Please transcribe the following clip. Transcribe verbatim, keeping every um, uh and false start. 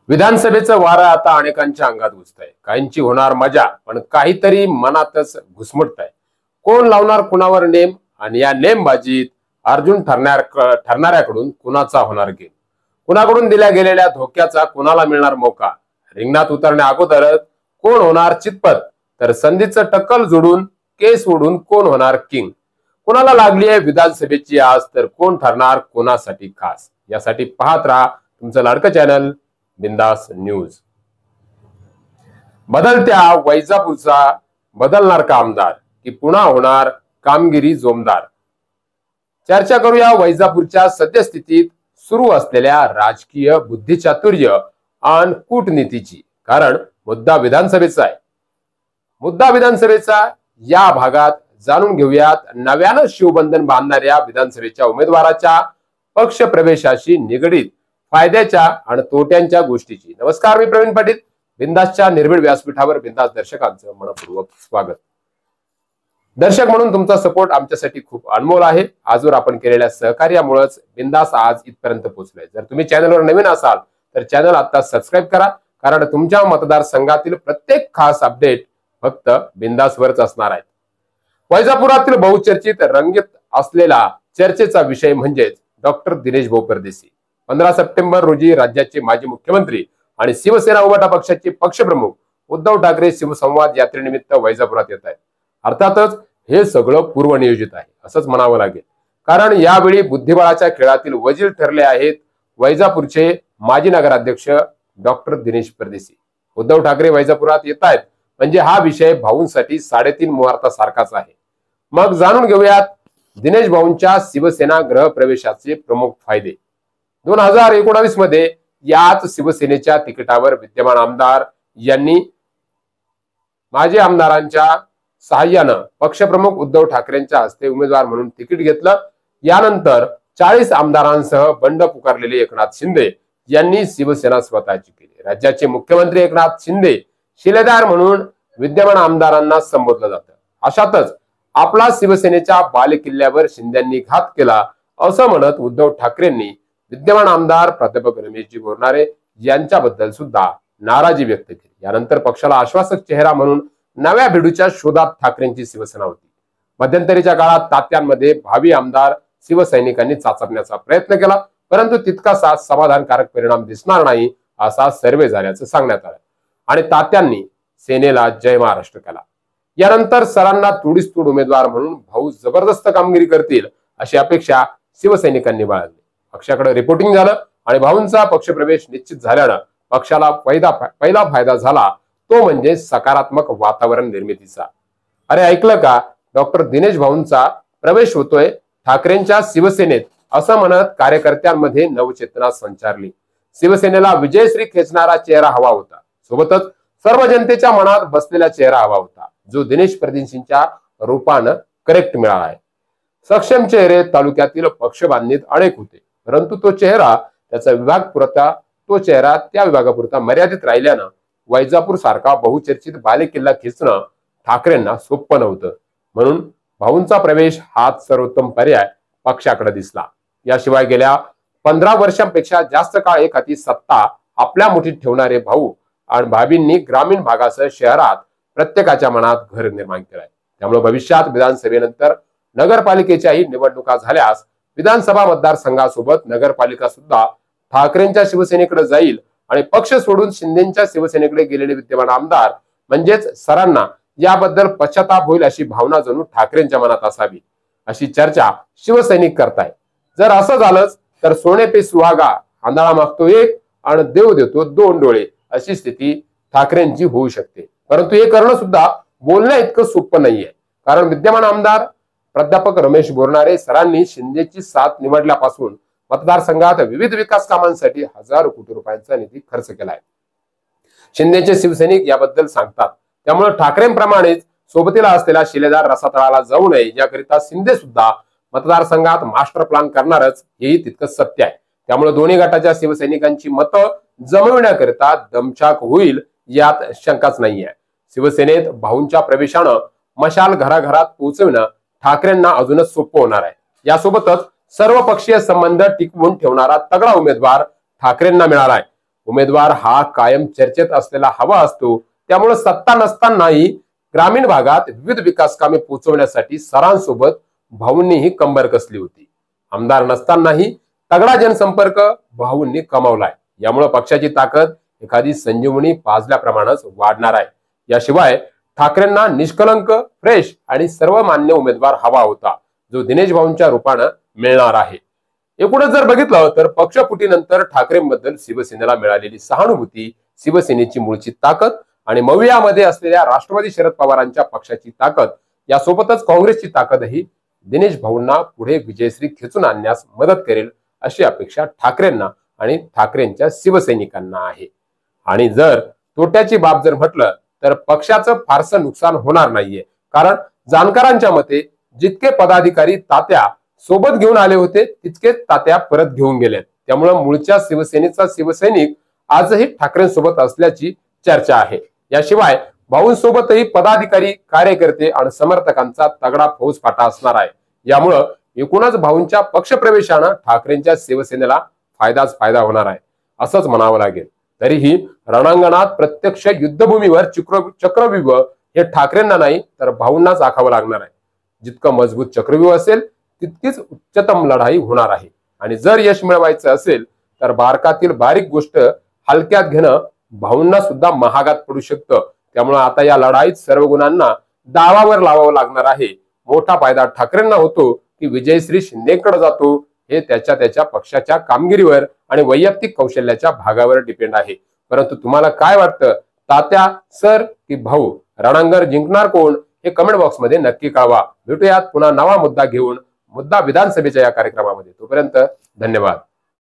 विधानसभेचं वारं आता अनेकांच्या अंगात घुसतंय. काहींची होणार मजा, पण काहीतरी मनातच घुसमटतंय. कोण लावणार कुणावर नेम, आणि या नेमबाजीत अर्जुन ठरणार ठरणाऱ्याकडून कुणाचा होणार गेम? कुणाकडून दिल्या गेलेल्या धोक्याचा कुणाला मिळणार मौका? रिंगणात उतरण्या अगोदरच कोण होणार चितपत, तर संधीचं टक्कल जोडून केस ओढून कोण होणार किंग? कुणाला लागली आहे विधानसभेची आज, तर कोण ठरणार कोणासाठी खास? यासाठी पाहत राहा तुमचं लाडकं चॅनल बिंदास न्यूज. बदलत्या वैजापूरचा बदलणार का आमदार, की पुन्हा होणार कामगिरी जोमदार? चर्चा करूया वैजापूरच्या सद्यस्थितीत सुरू असलेल्या राजकीय बुद्धिचातुर्य आणि कूटनीतीची. कारण मुद्दा विधानसभेचा आहे. मुद्दा विधानसभेचा या भागात जाणून घेऊयात नव्यानं शिवबंधन बांधणाऱ्या विधानसभेच्या उमेदवाराच्या पक्ष प्रवेशाशी निगडीत फायद्याच्या आणि तोट्यांच्या गोष्टीची. नमस्कार, मी प्रवीण पाटील. बिंदासच्या निर्भीड व्यासपीठावर बिंदास दर्शकांचं मनपूर्वक स्वागत. दर्शक म्हणून तुमचा सपोर्ट आमच्यासाठी खूप अनमोल आहे. आजवर आपण केलेल्या सहकार्यामुळेच बिंदास आज इथपर्यंत पोहोचलोय. जर तुम्ही चॅनलवर नवीन असाल तर चॅनल आता सबस्क्राईब करा, कारण तुमच्या मतदारसंघातील प्रत्येक खास अपडेट फक्त बिंदासवरच असणार आहेत. वैजापुरातील बहुचर्चित रंगीत असलेला चर्चेचा विषय म्हणजेच डॉक्टर दिनेश भाऊ परदेशी. पंधरा सप्टेंबर रोजी राज्याचे माजी मुख्यमंत्री आणि शिवसेना उभाटा पक्षाचे पक्षप्रमुख उद्धव ठाकरे शिवसंवाद यात्रेनिमित्त वैजापुरात येत आहेत. अर्थातच हे सगळं पूर्वनियोजित आहे असंच म्हणावं लागेल, कारण यावेळी बुद्धिबळाच्या खेळातील वजीर ठरले आहेत वैजापूरचे माजी नगराध्यक्ष डॉक्टर दिनेश परदेशी. उद्धव ठाकरे वैजापुरात येत आहेत म्हणजे हा विषय भाऊंसाठी साडेतीन मुहूर्तासारखाच आहे. मग जाणून घेऊयात दिनेश भाऊंच्या शिवसेना गृह प्रवेशाचे प्रमुख फायदे. दोन हजार एकोणावीस मध्ये याच शिवसेनेच्या तिकिटावर विद्यमान आमदार यांनी माजी आमदारांच्या सहाय्यानं पक्षप्रमुख उद्धव ठाकरेंच्या हस्ते उमेदवार म्हणून तिकीट घेतलं. यानंतर चाळीस आमदारांसह बंड पुकारलेले एकनाथ शिंदे यांनी शिवसेना स्वतःची केली. राज्याचे मुख्यमंत्री एकनाथ शिंदे शिलेदार म्हणून विद्यमान आमदारांना संबोधलं जातं. अशातच आपला शिवसेनेच्या बालेकिल्ल्यावर शिंदेंनी घात केला असं म्हणत उद्धव ठाकरेंनी विद्यमान आमदार प्राध्यापक रमेशजी बोरनारे यांच्याबद्दल सुद्धा नाराजी व्यक्त केली. यानंतर पक्षाला आश्वासक चेहरा म्हणून नव्या भिडूच्या शोधात ठाकरेंची शिवसेना होती. मध्यंतरीच्या काळात तात्यांमध्ये भावी आमदार शिवसैनिकांनी चाचपण्याचा प्रयत्न केला, परंतु तितकासा समाधानकारक परिणाम दिसणार नाही असा सर्वे झाल्याचं सांगण्यात आलं आणि तात्यांनी सेनेला जय महाराष्ट्र केला. यानंतर सरांना तोडीस तोड उमेदवार म्हणून भाऊ जबरदस्त कामगिरी करतील अशी अपेक्षा शिवसैनिकांनी बाळगली. पक्षाकडे रिपोर्टिंग झालं आणि भाऊंचा पक्षप्रवेश निश्चित झाल्यानं पक्षाला पहिला पहिला फायदा झाला, तो म्हणजे सकारात्मक वातावरण निर्मितीचा. अरे ऐकलं का, डॉक्टर दिनेश भाऊंचा प्रवेश होतोय ठाकरेंच्या शिवसेनेत असं म्हणत कार्यकर्त्यांमध्ये नवचेतना संचारली. शिवसेनेला विजयश्री खेचणारा चेहरा हवा होता, सोबतच सर्व जनतेच्या मनात बसलेला चेहरा हवा होता, जो दिनेश परदेशींच्या रूपानं करेक्ट मिळाला आहे. सक्षम चेहरे तालुक्यातील पक्ष बांधणीत अनेक होते, परंतु तो चेहरा त्याचा विभाग पुरता तो चेहरा त्या विभागापुरता मर्यादित राहिल्यानं वैजापूर सारखा बहुचर्चित बालेकिल्ला खेचणं ठाकरेंना सोपं नव्हतं. म्हणून भाऊंचा प्रवेश हाच सर्वोत्तम पर्याय पक्षाकडे दिसला. याशिवाय गेल्या पंधरा वर्षांपेक्षा जास्त काळ एक हाती सत्ता आपल्या मुठीत ठेवणारे भाऊ आणि भाभींनी ग्रामीण भागासह शहरात प्रत्येकाच्या मनात घर निर्माण केलंय. त्यामुळे भविष्यात विधानसभेनंतर नगरपालिकेच्याही निवडणुका झाल्यास विधानसभा मतदारसंघासोबत नगरपालिका सुद्धा ठाकरेंच्या शिवसेनेकडे जाईल आणि पक्ष सोडून शिंदेच्या शिवसेनेकडे गेलेले विद्यमान आमदार म्हणजेच सरांना याबद्दल पश्चाताप होईल अशी भावना जणू ठाकरेंच्या मनात असावी अशी चर्चा शिवसैनिक करताय. जर असं झालंच तर सोने पे सुहागा, आंधळा मागतो एक आणि देव देतो दोन डोळे अशी स्थिती ठाकरेंची होऊ शकते. परंतु हे करणं सुद्धा बोलण्या इतकं सोपं नाहीये, कारण विद्यमान आमदार प्राध्यापक रमेश बोरनारे सरांनी शिंदेची साथ निवडल्यापासून मतदारसंघात विविध विकास कामांसाठी हजारो कोटी रुपयांचा निधी खर्च केलाय. शिंदेचे शिवसैनिक याबद्दल सांगतात. त्यामुळे ठाकरेंप्रमाणेच सोबतीला असलेला शिलेदार रसातळाला जाऊ नये याकरिता शिंदे सुद्धा मतदारसंघात मास्टर प्लॅन करणारच, हेही तितकंच सत्य आहे. त्यामुळे दोन्ही गटाच्या शिवसैनिकांची मतं जमविण्याकरिता दमछाक होईल यात शंकाच नाहीये. शिवसेनेत भाऊंच्या प्रवेशानं मशाल घराघरात पोहोचविणं ठाकरेंना अजूनच सोपं होणार आहे. यासोबतच सर्व पक्षीय संबंध टिकवून ठेवणारा तगडा उमेदवार ठाकरेंना मिळालाय. उमेदवार हा कायम चर्चेत असलेला हवा असतो, त्यामुळे सत्ता नसतानाही ग्रामीण भागात विविध विकास कामे पोहोचवण्यासाठी सरांसोबत भाऊंनीही कंबर कसली होती. आमदार नसतानाही तगडा जनसंपर्क भाऊंनी कमावलाय. यामुळे पक्षाची ताकद एखादी संजीवनी पाजल्याप्रमाणेच वाढणार आहे. याशिवाय ठाकरेंना निष्कलंक, फ्रेश आणि सर्वमान्य उमेदवार हवा होता, जो दिनेश भाऊंच्या रूपाने मिळणार आहे. एकूणच जर बघितलं तर पक्षफुटीनंतर ठाकरेंबद्दल शिवसेनेला मिळालेली सहानुभूती, शिवसेनेची मूळची ताकद आणि मवियामध्ये असलेल्या राष्ट्रवादी शरद पवारांच्या पक्षाची ताकद यासोबतच काँग्रेसची ताकदही दिनेश भाऊंना पुढे विजयश्री खेचून आणण्यास मदत करेल अशी अपेक्षा ठाकरेंना आणि ठाकरेंच्या शिवसैनिकांना आहे. आणि जर तोट्याची बाब जर म्हटलं तर पक्षाचं फारसं नुकसान होणार नाहीये, कारण जाणकारांच्या मते जितके पदाधिकारी तात्या सोबत घेऊन आले होते तितकेच तात्या परत घेऊन गेलेत. त्यामुळे मूळच्या शिवसेनेचा शिवसैनिक आजही ठाकरेंसोबत असल्याची चर्चा आहे. याशिवाय भाऊंसोबतही पदाधिकारी, कार्यकर्ते आणि समर्थकांचा तगडा फौजफाटा असणार आहे. यामुळं एकूणच भाऊंच्या पक्षप्रवेशानं ठाकरेंच्या शिवसेनेला फायदाच फायदा होणार आहे असंच म्हणावं लागेल. तरीही रणांगणात प्रत्यक्ष युद्धभूमीवर चक्र चक्रव्यूह हे ठाकरेंना नाही तर भाऊंनाच आखावं लागणार आहे. जितकं मजबूत चक्रव्यूह असेल तितकीच उच्चतम लढाई होणार आहे. आणि जर यश मिळवायचं असेल तर बारकातील बारीक गोष्ट हलक्यात घेणं भाऊंना सुद्धा महागात पडू शकतं. त्यामुळे आता या लढाईत सर्व गुणांना दावावर लावावं लागणार आहे. मोठा फायदा ठाकरेंना होतो की विजयश्री शिंदेकडे जातो हे त्याच्या त्याच्या पक्षाच्या कामगिरीवर आणि वैयक्तिक कौशल्याच्या भागावर डिपेंड आहे. परंतु तुम्हाला काय वाटतं, तात्या सर की भाऊ, रणांगण जिंकणार कोण हे कमेंट बॉक्समध्ये नक्की कळवा. भेटूयात पुन्हा नवा मुद्दा घेऊन, मुद्दा विधानसभेच्या या कार्यक्रमामध्ये. तोपर्यंत धन्यवाद.